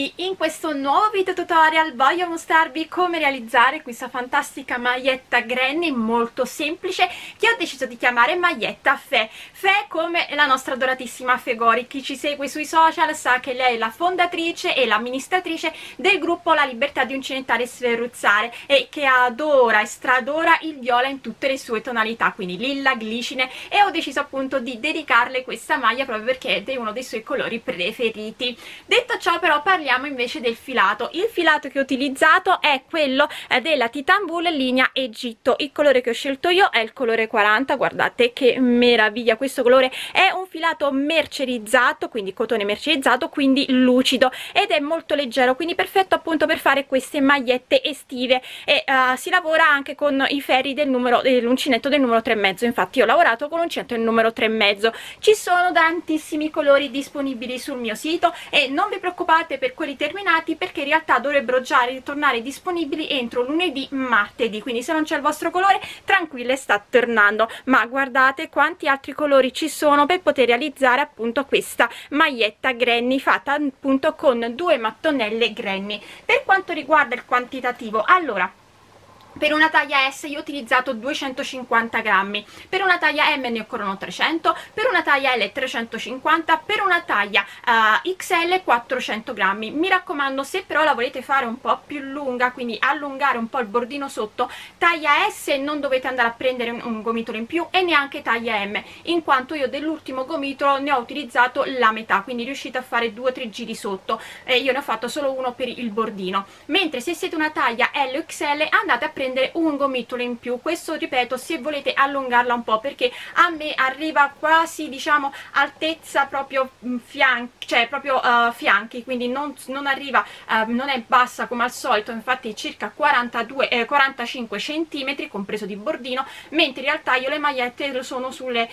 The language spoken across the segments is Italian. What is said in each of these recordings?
tutti, in questo nuovo video tutorial voglio mostrarvi come realizzare questa fantastica maglietta granny molto semplice che ho deciso di chiamare maglietta Fe. Fe come la nostra adoratissima Fegori. Chi ci segue sui social sa che lei è la fondatrice e l'amministratrice del gruppo La Libertà di Uncinetare e Sferruzzare e che adora e stradora il viola in tutte le sue tonalità, quindi lilla, glicine, e ho deciso appunto di dedicarle questa maglia proprio perché è uno dei suoi colori preferiti. Detto ciò, però, parliamo invece del filato. Il filato che ho utilizzato è quello della Titan Wool linea Egitto. Il colore che ho scelto io è il colore 40, guardate che meraviglia questo colore. È un filato mercerizzato, quindi cotone mercerizzato, quindi lucido, ed è molto leggero, quindi perfetto appunto per fare queste magliette estive. E si lavora anche con i ferri dell'uncinetto del numero 3,5. Infatti io ho lavorato con l'uncinetto del numero 3,5. Ci sono tantissimi colori disponibili sul mio sito e non vi preoccupate per quelli terminati, perché in realtà dovrebbero già ritornare disponibili entro lunedì, martedì, quindi se non c'è il vostro colore tranquille, sta tornando. Ma guardate quanti altri colori ci sono per poter realizzare appunto questa maglietta granny fatta appunto con due mattonelle granny. Per quanto riguarda il quantitativo, allora, per una taglia S io ho utilizzato 250 grammi, per una taglia M ne occorrono 300, per una taglia L 350, per una taglia XL 400 grammi. Mi raccomando, se però la volete fare un po' più lunga, quindi allungare un po' il bordino sotto, taglia S non dovete andare a prendere un gomitolo in più, e neanche taglia M, in quanto io dell'ultimo gomitolo ne ho utilizzato la metà, quindi riuscite a fare 2 o 3 giri sotto, e io ne ho fatto solo uno per il bordino. Mentre se siete una taglia L o XL andate a prendere un gomitolo in più. Questo, ripeto, se volete allungarla un po', perché a me arriva quasi, diciamo, altezza proprio fianchi, cioè proprio fianchi, quindi non arriva, non è bassa come al solito, infatti circa 45 centimetri compreso di bordino, mentre in realtà io le magliette sono sulle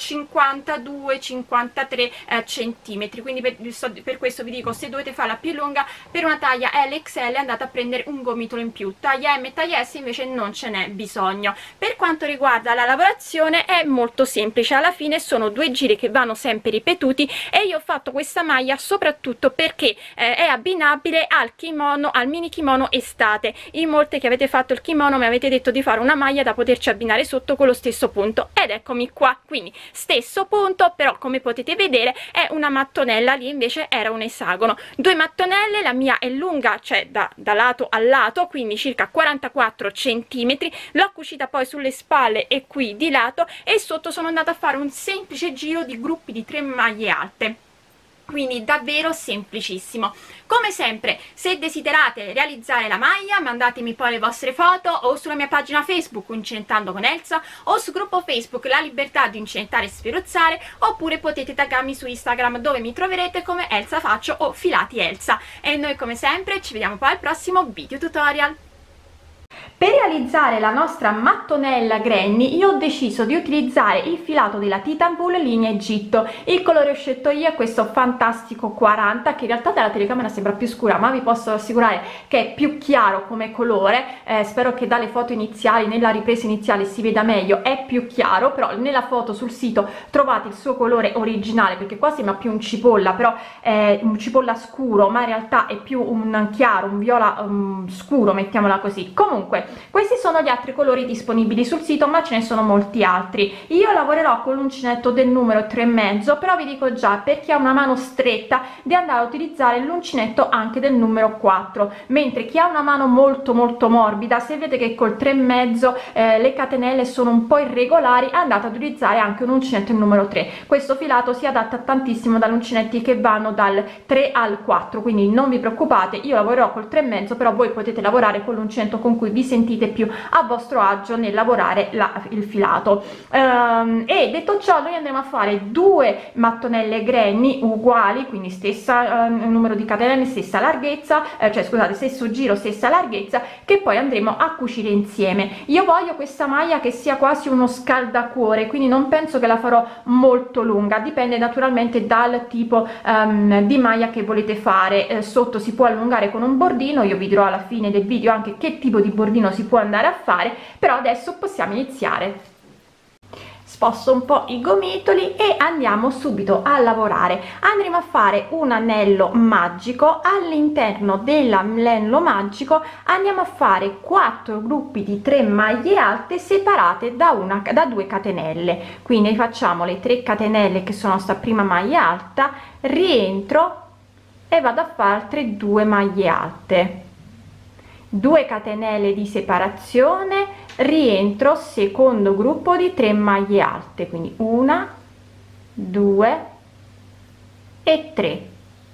52-53 centimetri, quindi per questo vi dico, se dovete farla più lunga, per una taglia LXL andate a prendere un gomitolo in più, taglia M e taglia S invece non ce n'è bisogno. Per quanto riguarda la lavorazione è molto semplice, alla fine sono 2 giri che vanno sempre ripetuti, e io ho fatto questa maglia soprattutto perché è abbinabile al kimono, al mini kimono estate. In molte che avete fatto il kimono mi avete detto di fare una maglia da poterci abbinare sotto con lo stesso punto, ed eccomi qua, quindi stesso punto, però come potete vedere è una mattonella, lì invece era un esagono, 2 mattonelle. La mia è lunga, cioè da lato a lato, quindi circa 44 centimetri. L'ho cucita poi sulle spalle e qui di lato, e sotto sono andata a fare un semplice giro di gruppi di 3 maglie alte, quindi davvero semplicissimo. Come sempre, se desiderate realizzare la maglia, mandatemi poi le vostre foto o sulla mia pagina Facebook Uncinetando con Elsa, o sul gruppo Facebook La Libertà di Uncinetare e Sferruzzare, oppure potete taggarmi su Instagram, dove mi troverete come Elsa Faccio o Filati Elsa. E noi come sempre ci vediamo poi al prossimo video tutorial. Per realizzare la nostra mattonella granny io ho deciso di utilizzare il filato della Titan Wool linea Egitto. Il colore ho scelto io è questo fantastico 40, che in realtà dalla telecamera sembra più scura, ma vi posso assicurare che è più chiaro come colore. Spero che dalle foto iniziali, nella ripresa iniziale, si veda meglio, è più chiaro, però nella foto sul sito trovate il suo colore originale, perché qua sembra più un cipolla, però è un cipolla scuro, ma in realtà è più un chiaro, un viola scuro, mettiamola così. Comunque questi sono gli altri colori disponibili sul sito, ma ce ne sono molti altri. Io lavorerò con l'uncinetto del numero 3,5, però vi dico già, per chi ha una mano stretta, di andare a utilizzare l'uncinetto anche del numero 4, mentre chi ha una mano molto morbida, se vedete che col 3,5 le catenelle sono un po' irregolari, andate ad utilizzare anche un uncinetto del numero 3. Questo filato si adatta tantissimo dagli uncinetti che vanno dal 3 al 4, quindi non vi preoccupate, io lavorerò col 3,5, però voi potete lavorare con l'uncinetto con cui vi sentite più a vostro agio nel lavorare il filato. E detto ciò, noi andremo a fare 2 mattonelle granny uguali, quindi stessa numero di catenelle, stessa larghezza, cioè scusate, stesso giro, stessa larghezza, che poi andremo a cucire insieme. Io voglio questa maglia che sia quasi uno scaldacuore, quindi non penso che la farò molto lunga, dipende naturalmente dal tipo di maglia che volete fare. Sotto si può allungare con un bordino, io vi dirò alla fine del video anche che tipo di bordino si può andare a fare, però adesso possiamo iniziare. sposto un po' i gomitoli e andiamo subito a lavorare. Andremo a fare un anello magico. All'interno dell'anello magico andiamo a fare 4 gruppi di 3 maglie alte separate da 2 catenelle, quindi facciamo le 3 catenelle che sono sta prima maglia alta, rientro e vado a fare altre 2 maglie alte, 2 catenelle di separazione, rientro, secondo gruppo di 3 maglie alte, quindi 1 2 e 3,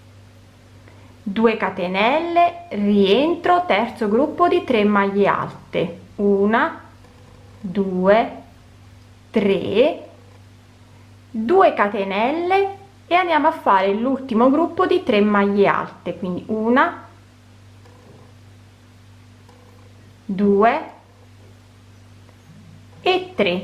2 catenelle, rientro, terzo gruppo di 3 maglie alte, 1 2 3, 2 catenelle e andiamo a fare l'ultimo gruppo di 3 maglie alte, quindi 1 2 e 3.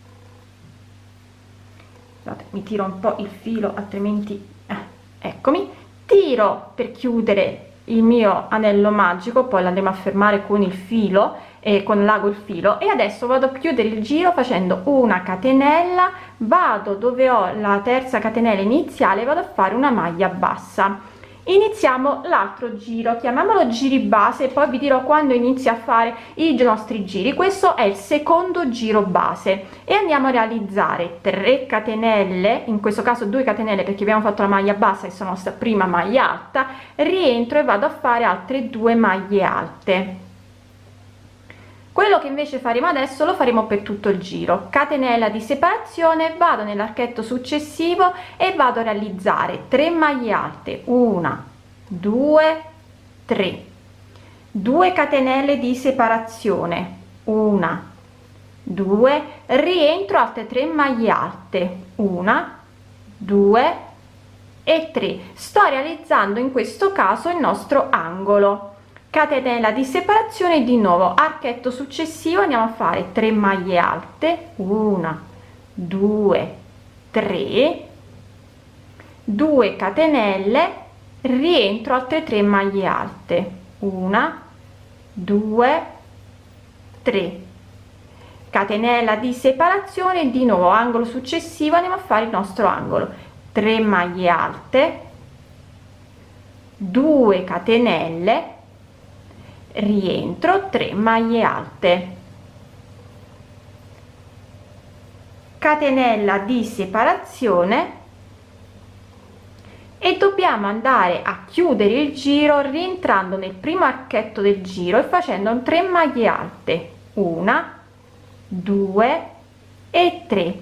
Scusate, mi tiro un po' il filo, altrimenti eccomi, tiro per chiudere il mio anello magico, poi l'andremo a fermare con il filo e con l'ago il filo, e adesso vado a chiudere il giro facendo una catenella, vado dove ho la terza catenella iniziale, vado a fare una maglia bassa. Iniziamo l'altro giro, chiamiamolo giri base, poi vi dirò quando inizia a fare i nostri giri. Questo è il secondo giro base e andiamo a realizzare 3 catenelle, in questo caso 2 catenelle perché abbiamo fatto la maglia bassa e sono nostra prima maglia alta, rientro e vado a fare altre 2 maglie alte. Quello che invece faremo adesso lo faremo per tutto il giro. Catenella di separazione, vado nell'archetto successivo e vado a realizzare 3 maglie alte, 1 2 3, 2 catenelle di separazione, 1 2, rientro, altre 3 maglie alte, 1 2 e 3. Sto realizzando in questo caso il nostro angolo. Catenella di separazione, di nuovo archetto successivo, andiamo a fare 3 maglie alte, 1 2 3, 2 catenelle, rientro, altre 3 maglie alte, 1 2 3, catenella di separazione, di nuovo angolo successivo, andiamo a fare il nostro angolo, 3 maglie alte, 2 catenelle, rientro, 3 maglie alte, catenella di separazione e dobbiamo andare a chiudere il giro rientrando nel primo archetto del giro e facendo 3 maglie alte, 1 2 e 3.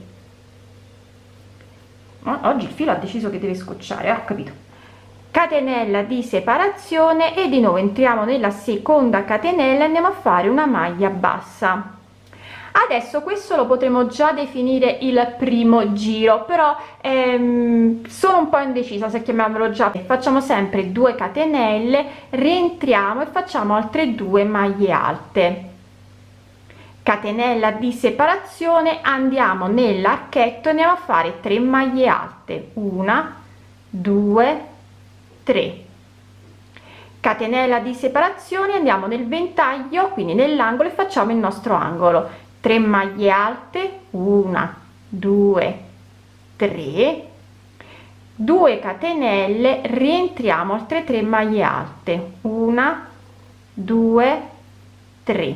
Oggi il filo ha deciso che deve scocciare, ho capito. Catenella di separazione e di nuovo entriamo nella seconda catenella e andiamo a fare una maglia bassa. Adesso questo lo potremo già definire il primo giro, però sono un po' indecisa se chiamiamolo già. Facciamo sempre 2 catenelle, rientriamo e facciamo altre 2 maglie alte, catenella di separazione, andiamo nell'archetto e andiamo a fare 3 maglie alte, 1 2 3, catenella di separazione, andiamo nel ventaglio, quindi nell'angolo, e facciamo il nostro angolo, 3 maglie alte, 1 2 3, 2 catenelle, rientriamo, altre 3 maglie alte, 1 2 3,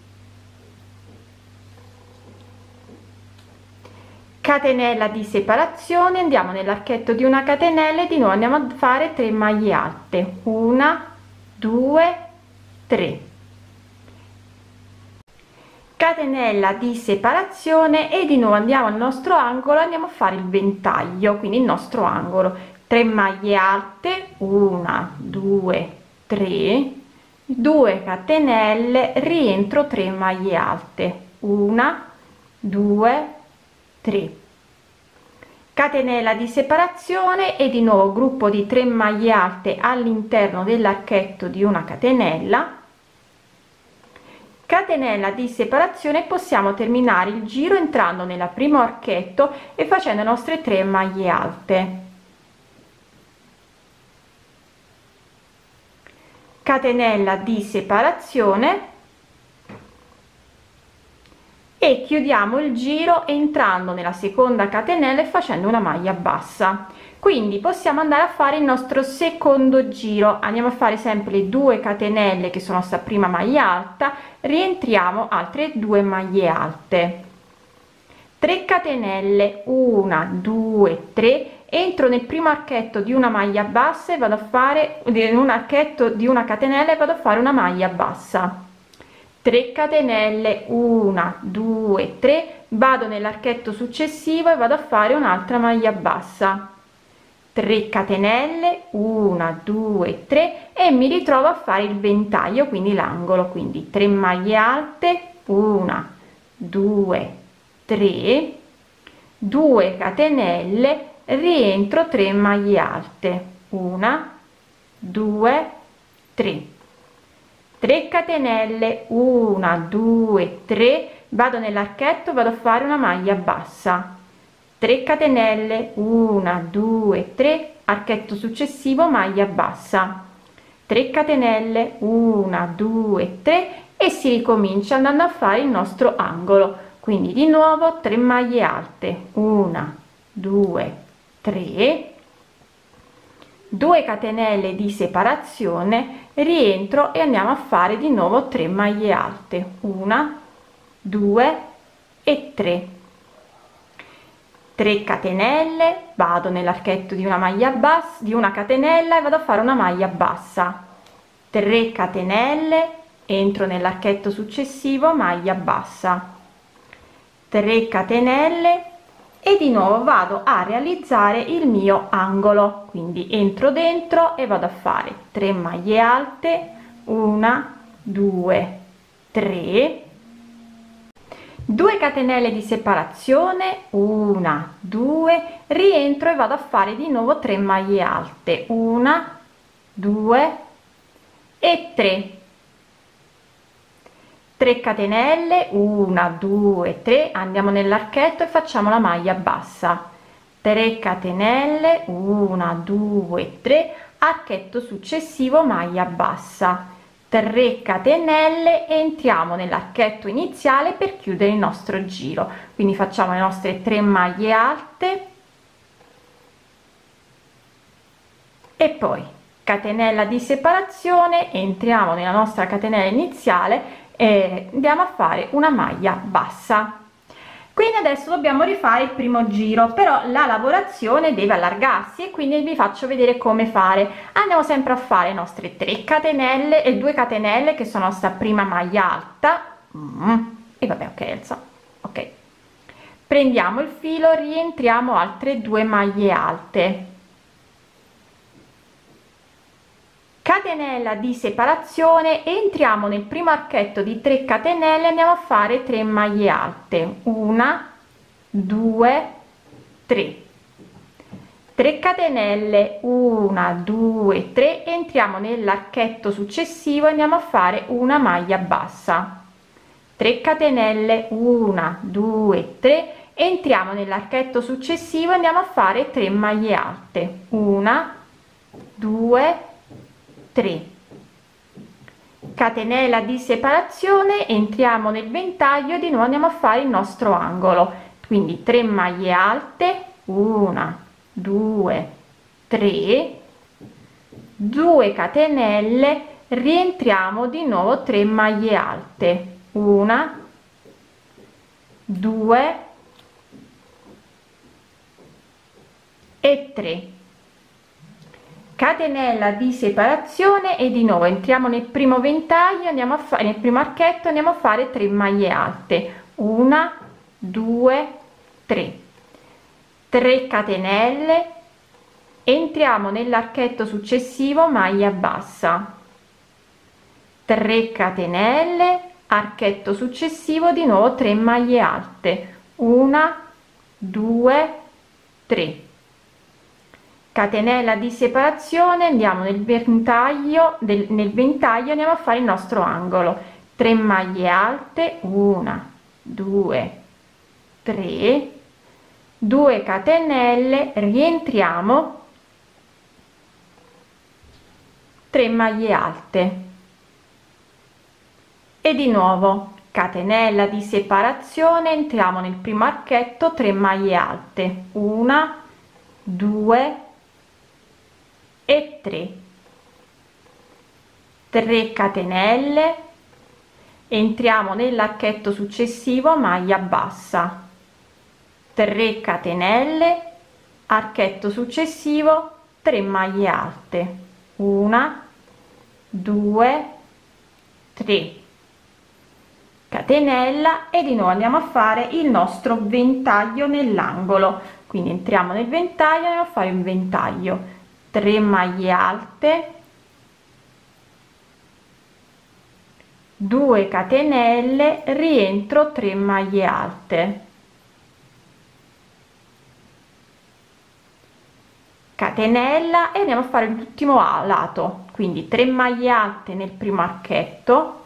catenella di separazione, andiamo nell'archetto di una catenella e di nuovo andiamo a fare 3 maglie alte, 1 2 3, catenella di separazione e di nuovo andiamo al nostro angolo, andiamo a fare il ventaglio, quindi il nostro angolo, 3 maglie alte, 1 2 3, 2 catenelle, rientro, 3 maglie alte, 1 2 3, catenella di separazione e di nuovo gruppo di 3 maglie alte all'interno dell'archetto di una catenella, catenella di separazione. Possiamo terminare il giro entrando nel primo archetto e facendo le nostre 3 maglie alte, catenella di separazione e chiudiamo il giro entrando nella seconda catenella e facendo una maglia bassa. Quindi possiamo andare a fare il nostro secondo giro. Andiamo a fare sempre le 2 catenelle che sono sta prima maglia alta, rientriamo altre 2 maglie alte, 3 catenelle, 1 2 3, entro nel primo archetto di una maglia bassa e vado a fare un archetto di una catenella e vado a fare una maglia bassa, 3 catenelle, 1 2 3, vado nell'archetto successivo e vado a fare un'altra maglia bassa, 3 catenelle, 1 2 3, e mi ritrovo a fare il ventaglio, quindi l'angolo, quindi 3 maglie alte, 1 2 3, 2 catenelle, rientro 3 maglie alte, 1 2 3, 3 catenelle, 1 2 3, vado nell'archetto, vado a fare una maglia bassa, 3 catenelle, 1 2 3, archetto successivo, maglia bassa, 3 catenelle, 1 2 3, e si ricomincia andando a fare il nostro angolo. Quindi di nuovo 3 maglie alte, 1 2 3, 2 catenelle di separazione, rientro e andiamo a fare di nuovo 3 maglie alte, 1 2 e 3, 3 catenelle, vado nell'archetto di una maglia bassa, di una catenella, e vado a fare una maglia bassa, 3 catenelle, entro nell'archetto successivo, maglia bassa, 3 catenelle, e di nuovo vado a realizzare il mio angolo. Quindi entro dentro e vado a fare 3 maglie alte, 1 2 3, 2 catenelle di separazione, 1 2, rientro e vado a fare di nuovo 3 maglie alte, 1 2 e 3, 3 catenelle, 1 2 3, andiamo nell'archetto e facciamo la maglia bassa, 3 catenelle, 1 2 3, archetto successivo, maglia bassa, 3 catenelle, e entriamo nell'archetto iniziale per chiudere il nostro giro. Quindi facciamo le nostre 3 maglie alte e poi catenella di separazione, entriamo nella nostra catenella iniziale e andiamo a fare una maglia bassa. Quindi adesso dobbiamo rifare il primo giro, però la lavorazione deve allargarsi e quindi vi faccio vedere come fare. Andiamo sempre a fare le nostre 3 catenelle e 2 catenelle che sono sta prima maglia alta, e vabbè, ok Elsa, ok, prendiamo il filo, rientriamo altre 2 maglie alte, catenella di separazione, entriamo nel primo archetto di 3 catenelle, andiamo a fare 3 maglie alte, 1 2 3, 3 catenelle, 1 2 3, entriamo nell'archetto successivo, andiamo a fare una maglia bassa, 3 catenelle, 1 2 3, entriamo nell'archetto successivo, andiamo a fare 3 maglie alte, 1 2 3, catenella di separazione, entriamo nel ventaglio e di nuovo andiamo a fare il nostro angolo. Quindi 3 maglie alte, 1 2 3, 2 catenelle, rientriamo di nuovo 3 maglie alte, 1 2 e 3, catenella di separazione, e di nuovo entriamo nel primo ventaglio, andiamo a fare nel primo archetto, andiamo a fare 3 maglie alte, 1 2 3, 3 catenelle, entriamo nell'archetto successivo, maglia bassa, 3 catenelle, archetto successivo, di nuovo 3 maglie alte, 1 2 3, catenella di separazione, andiamo nel ventaglio andiamo a fare il nostro angolo, 3 maglie alte, 1 2 3, 2 catenelle, rientriamo, 3 maglie alte, e di nuovo catenella di separazione, entriamo nel primo archetto, 3 maglie alte, 1, 2 e 3 catenelle, entriamo nell'archetto successivo, maglia bassa, 3 catenelle, archetto successivo, 3 maglie alte, 1, 2, 3 catenella, e di nuovo andiamo a fare il nostro ventaglio nell'angolo. Quindi entriamo nel ventaglio, andiamo a fare un ventaglio, 3 maglie alte, 2 catenelle, rientro, 3 maglie alte, catenella, e andiamo a fare l'ultimo lato, quindi 3 maglie alte nel primo archetto,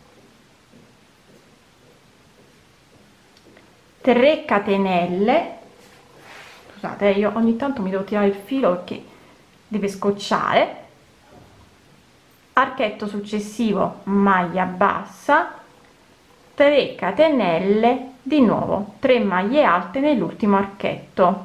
3 catenelle, scusate, io ogni tanto mi devo tirare il filo perché deve scocciare, archetto successivo, maglia bassa, 3 catenelle, di nuovo 3 maglie alte nell'ultimo archetto,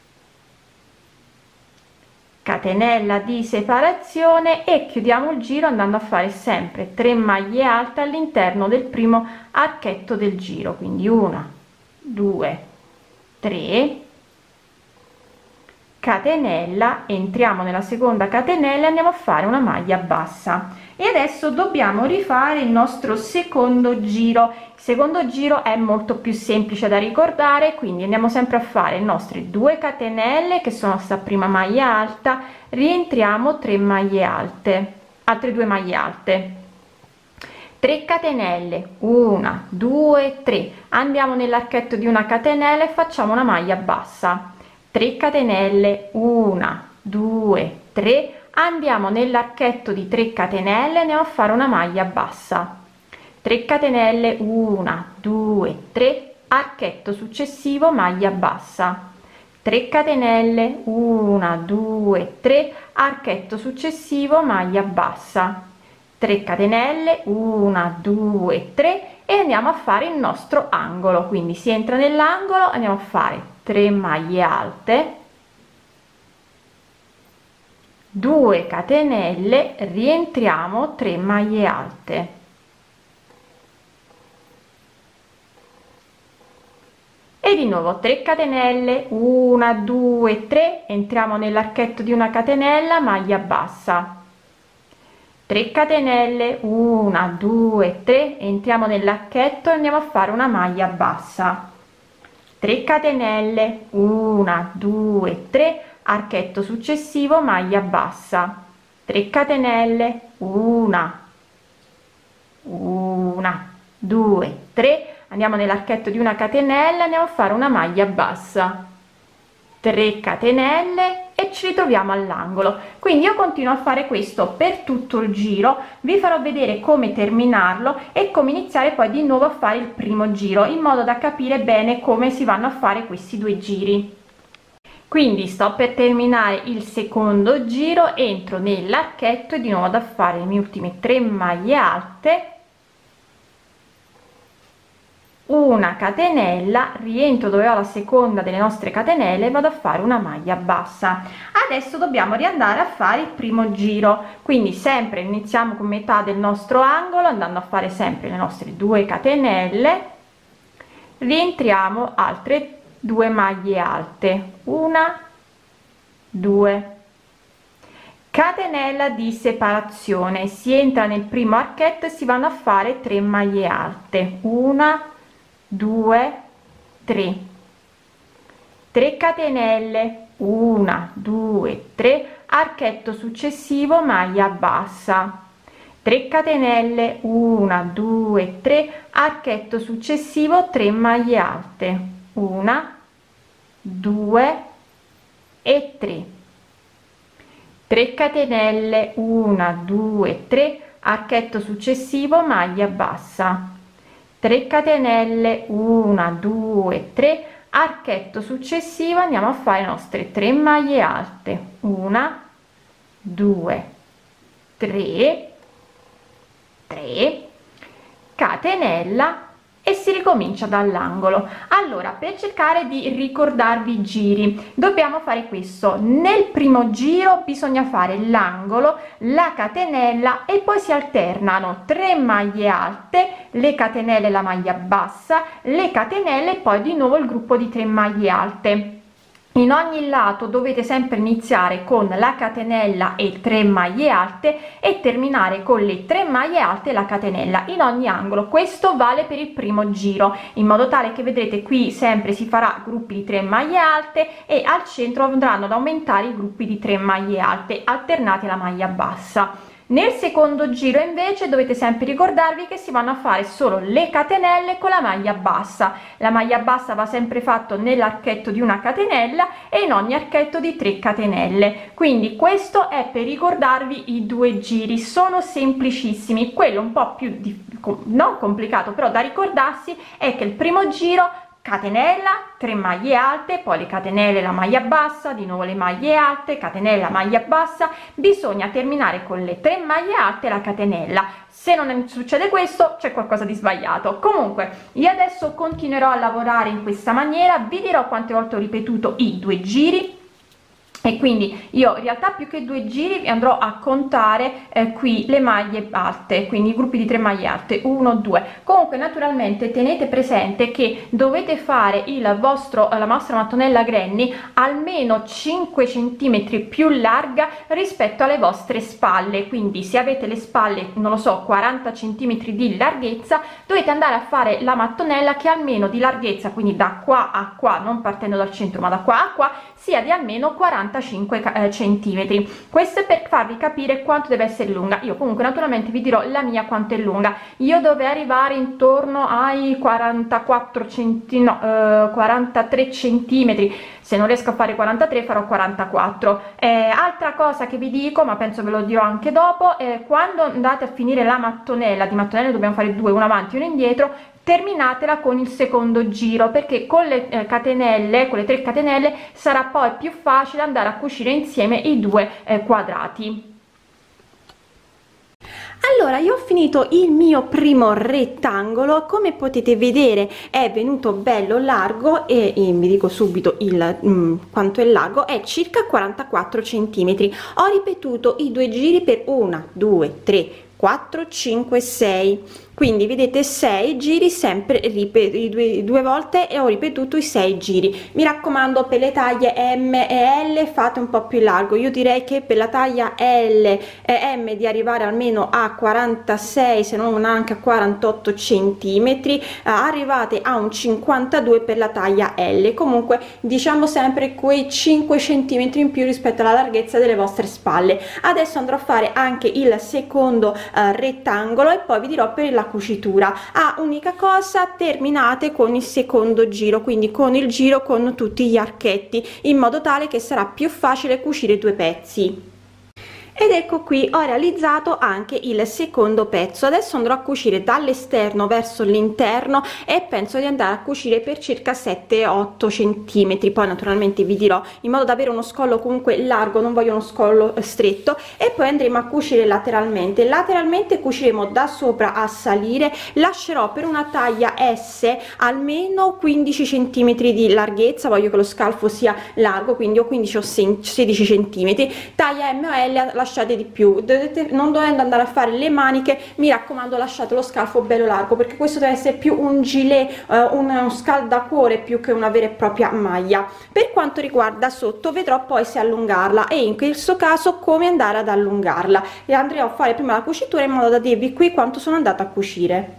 catenella di separazione, e chiudiamo il giro andando a fare sempre 3 maglie alte all'interno del primo archetto del giro, quindi 1, 2, 3 catenella, entriamo nella seconda catenella e andiamo a fare una maglia bassa. E adesso dobbiamo rifare il nostro secondo giro. Il secondo giro è molto più semplice da ricordare, quindi andiamo sempre a fare le nostre 2 catenelle che sono sta prima maglia alta, rientriamo 3 maglie alte, altre 2 maglie alte, 3 catenelle, 1, 2, 3, andiamo nell'archetto di una catenella e facciamo una maglia bassa, 3 catenelle, 1, 2, 3, andiamo nell'archetto di 3 catenelle, andiamo a fare una maglia bassa, 3 catenelle, 1, 2, 3, archetto successivo, maglia bassa, 3 catenelle, 1, 2, 3, archetto successivo, maglia bassa, 3 catenelle, 1, 2, 3, e andiamo a fare il nostro angolo. Quindi si entra nell'angolo, andiamo a fare 3 maglie alte, 2 catenelle, rientriamo, 3 maglie alte, e di nuovo 3 catenelle, 1, 2, 3, entriamo nell'archetto di una catenella, maglia bassa, 3 catenelle, 1, 2, 3, entriamo nell'archetto e andiamo a fare una maglia bassa, 3 catenelle, 1, 2, 3, archetto successivo, maglia bassa, 3 catenelle, 1, 2, 3, andiamo nell'archetto di una catenella, andiamo a fare una maglia bassa, 3 catenelle, e ci ritroviamo all'angolo. Quindi io continuo a fare questo per tutto il giro, vi farò vedere come terminarlo e come iniziare poi di nuovo a fare il primo giro, in modo da capire bene come si vanno a fare questi 2 giri. Quindi sto per terminare il secondo giro, entro nell'archetto e di nuovo da fare le mie ultime 3 maglie alte, una catenella, rientro dove ho la seconda delle nostre catenelle e vado a fare una maglia bassa. Adesso dobbiamo riandare a fare il primo giro, quindi sempre iniziamo con metà del nostro angolo andando a fare sempre le nostre 2 catenelle, rientriamo, altre 2 maglie alte, 1, 2, catenella di separazione, si entra nel primo archetto e si vanno a fare 3 maglie alte, 1, 2, 3, 3 catenelle, 1, 2, 3, archetto successivo, maglia bassa, 3 catenelle, 1, 2, 3, archetto successivo, 3 maglie alte, 1, 2 e 3, 3 catenelle, 1, 2, 3, archetto successivo, maglia bassa, 3 catenelle, 1, 2, 3, archetto successivo, andiamo a fare le nostre 3 maglie alte, 1, 2, 3, 3, catenella, e si ricomincia dall'angolo. Allora, per cercare di ricordarvi i giri dobbiamo fare questo: nel primo giro bisogna fare l'angolo, la catenella e poi si alternano 3 maglie alte, le catenelle, la maglia bassa, le catenelle e poi di nuovo il gruppo di 3 maglie alte. In ogni lato dovete sempre iniziare con la catenella e 3 maglie alte e terminare con le 3 maglie alte e la catenella in ogni angolo. Questo vale per il primo giro, in modo tale che vedrete qui sempre si farà gruppi di 3 maglie alte e al centro andranno ad aumentare i gruppi di 3 maglie alte alternati alla maglia bassa. Nel secondo giro invece dovete sempre ricordarvi che si vanno a fare solo le catenelle con la maglia bassa. La maglia bassa va sempre fatto nell'archetto di una catenella e in ogni archetto di 3 catenelle. Quindi questo è per ricordarvi i 2 giri, sono semplicissimi. Quello un po' più non complicato però da ricordarsi è che il primo giro catenella, 3 maglie alte, poi le catenelle, la maglia bassa, di nuovo le maglie alte, catenella, maglia bassa, bisogna terminare con le 3 maglie alte e la catenella. Se non succede questo c'è qualcosa di sbagliato. Comunque io adesso continuerò a lavorare in questa maniera, vi dirò quante volte ho ripetuto i 2 giri. E quindi io in realtà più che 2 giri andrò a contare qui le maglie alte, quindi i gruppi di 3 maglie alte, 1 2. Comunque naturalmente tenete presente che dovete fare la vostra mattonella granny almeno 5 cm più larga rispetto alle vostre spalle. Quindi se avete le spalle, non lo so, 40 cm di larghezza, dovete andare a fare la mattonella che almeno di larghezza, quindi da qua a qua, non partendo dal centro ma da qua a qua, sia di almeno 45 centimetri. Questo è per farvi capire quanto deve essere lunga. Io comunque naturalmente vi dirò la mia quanto è lunga. Io dovrei arrivare intorno ai 43 centimetri. Se non riesco a fare 43 farò 44. Altra cosa che vi dico, ma penso ve lo dirò anche dopo, quando andate a finire la mattonella, di mattonelle dobbiamo fare 2, una avanti e una indietro, terminatela con il secondo giro, perché con le catenelle, con le 3 catenelle sarà poi più facile andare a cucire insieme i 2 quadrati. Allora, io ho finito il mio primo rettangolo, come potete vedere è venuto bello largo e vi dico subito quanto è largo, è circa 44 centimetri. Ho ripetuto i 2 giri per 1 2 3 4 5 6, quindi vedete 6 giri sempre due volte e ho ripetuto i 6 giri. Mi raccomando, per le taglie M e L fate un po' più largo. Io direi che per la taglia L e M di arrivare almeno a 46, se non anche a 48 centimetri, arrivate a un 52 per la taglia L. Comunque diciamo sempre quei 5 centimetri in più rispetto alla larghezza delle vostre spalle. Adesso andrò a fare anche il secondo rettangolo e poi vi dirò per la cucitura. Unica cosa, terminate con il secondo giro, quindi con il giro con tutti gli archetti, in modo tale che sarà più facile cucire 2 pezzi. Ed ecco qui ho realizzato anche il secondo pezzo. Adesso andrò a cucire dall'esterno verso l'interno e penso di andare a cucire per circa 7-8 centimetri. Poi naturalmente vi dirò, in modo da avere uno scollo comunque largo, non voglio uno scollo stretto. E poi andremo a cucire lateralmente cuciremo da sopra a salire. Lascerò per una taglia S almeno 15 centimetri di larghezza, voglio che lo scalfo sia largo, quindi o 15 o 16 centimetri. Taglia M o L lasciate di più, non dovendo andare a fare le maniche, mi raccomando lasciate lo scalfo bello largo, perché questo deve essere più un gilet, uno scaldacuore più che una vera e propria maglia. Per quanto riguarda sotto vedrò poi se allungarla e in questo caso come andare ad allungarla, e andrò a fare prima la cucitura in modo da dirvi qui quanto sono andata a cucire.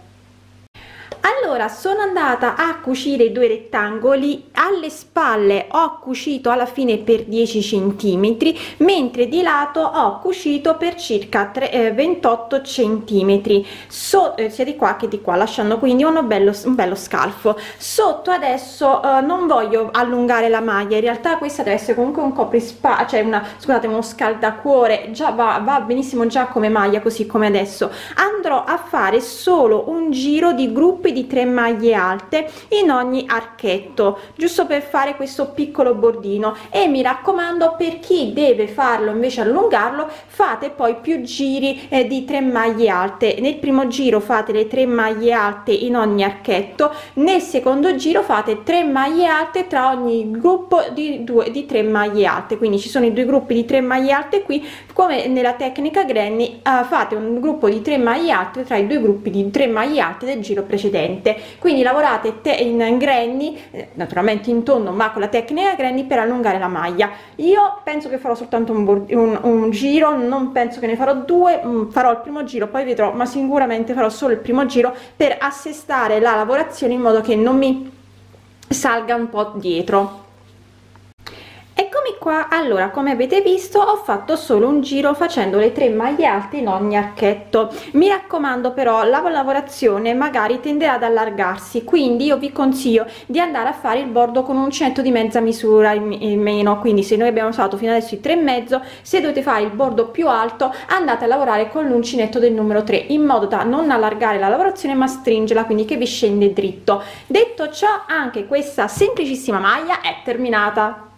Allora, sono andata a cucire i 2 rettangoli. Alle spalle ho cucito alla fine per 10 centimetri, mentre di lato ho cucito per circa 28 centimetri, sia di qua che di qua, lasciando quindi un bello scalfo. Sotto adesso non voglio allungare la maglia, in realtà questa deve essere comunque un coprispalle, cioè uno scaldacuore, già va benissimo già come maglia, così come adesso. Andrò a fare solo un giro di gruppi di 3 3 maglie alte in ogni archetto, giusto per fare questo piccolo bordino. E mi raccomando, per chi deve farlo invece allungarlo, fate poi più giri di 3 maglie alte. Nel primo giro fate le 3 maglie alte in ogni archetto, nel secondo giro fate 3 maglie alte tra ogni gruppo di 3 maglie alte. Quindi ci sono i due gruppi di 3 maglie alte qui, come nella tecnica granny. Fate un gruppo di 3 maglie alte tra i due gruppi di 3 maglie alte del giro precedente. Quindi lavorate in granny, naturalmente in tondo, ma con la tecnica granny, per allungare la maglia. Io penso che farò soltanto un giro, non penso che ne farò due. Farò il primo giro, poi vedrò, ma sicuramente farò solo il primo giro per assestare la lavorazione in modo che non mi salga un po' dietro. Eccomi qua. Allora, come avete visto, ho fatto solo un giro facendo le 3 maglie alte in ogni archetto. Mi raccomando però, la lavorazione magari tenderà ad allargarsi, quindi io vi consiglio di andare a fare il bordo con uncinetto di mezza misura in meno. Quindi se noi abbiamo usato fino adesso i 3,5, se dovete fare il bordo più alto, andate a lavorare con l'uncinetto del numero 3, in modo da non allargare la lavorazione ma stringerla, quindi che vi scende dritto. Detto ciò, anche questa semplicissima maglia è terminata.